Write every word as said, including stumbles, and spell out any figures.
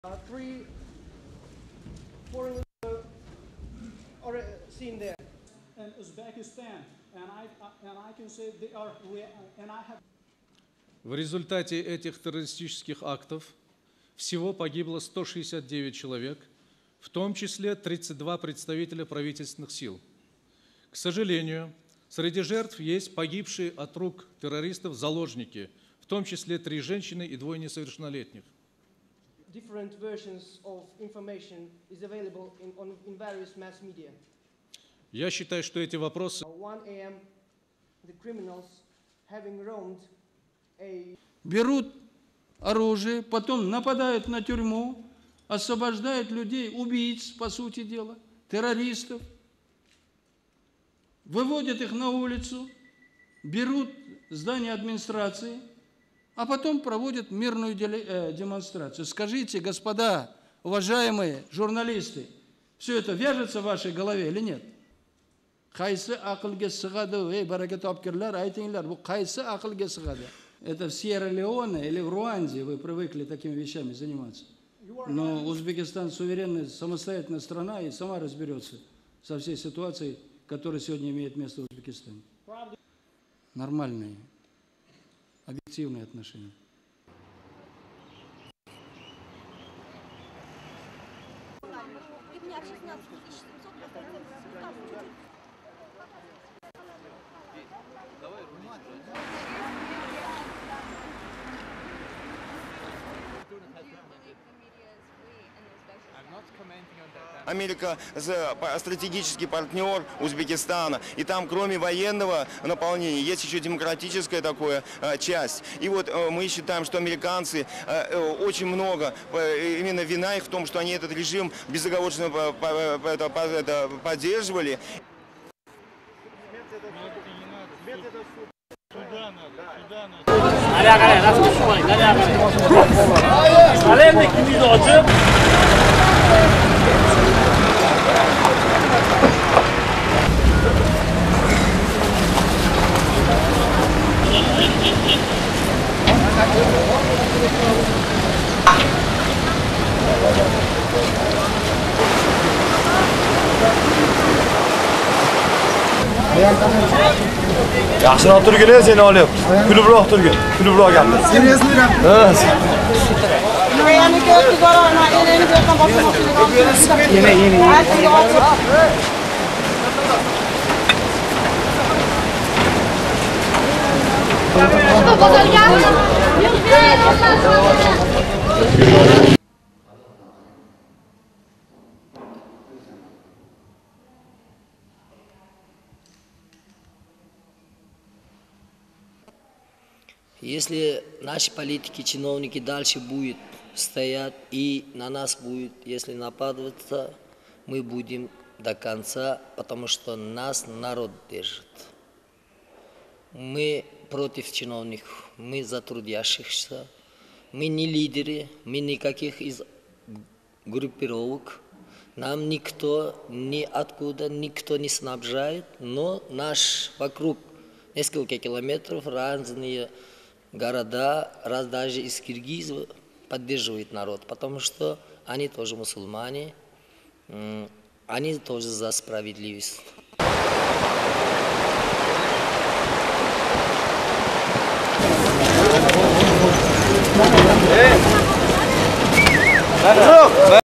Uh, three foreigners are seen there. And Uzbekistan, and I and I can say they are, and I have. В результате этих террористических актов всего погибло сто шестьдесят девять человек, в том числе тридцать два представителя правительственных сил. К сожалению, среди жертв есть погибшие от рук террористов заложники, в том числе три женщины и двое несовершеннолетних. Different versions of information is available in, on, in various mass media. Я считаю, что эти вопросы one A M the criminals having roamed a берут оружие, потом нападают на тюрьму, освобождают людей, убийц, по сути дела, террористов, выводят их на улицу, берут здание администрации, а потом проводят мирную демонстрацию. Скажите, господа, уважаемые журналисты, все это вяжется в вашей голове или нет? Qaysi aqlga sig'adi, ey baraka topkirlar, aytinglar, bu qaysi aqlga sig'adi? Это в Сьерра-Леоне или в Руанде вы привыкли такими вещами заниматься. Но Узбекистан суверенная, самостоятельная страна и сама разберется со всей ситуацией, которая сегодня имеет место в Узбекистане. Нормальные, объективные отношения. Америка стратегический партнер Узбекистана, и там кроме военного наполнения есть еще демократическая такая часть. И вот мы считаем, что американцы очень много, именно вина их в том, что они этот режим безоговорочно поддерживали. Yaxshiroq turgin, seni olyapti. Kulibroq turgin. Kulibroq gapir. Seriously gapir. Ha. Yine yine. Если наши политики, чиновники дальше будут стоять и на нас будет, если нападаться, мы будем до конца, потому что нас народ держит. Мы против чиновников, мы за трудящихся, мы не лидеры, мы никаких из группировок. Нам никто, ни откуда, никто не снабжает, но наш вокруг несколько километров разные города, раз даже из Киргизии поддерживает народ, потому что они тоже мусульмане, они тоже за справедливость. Hey!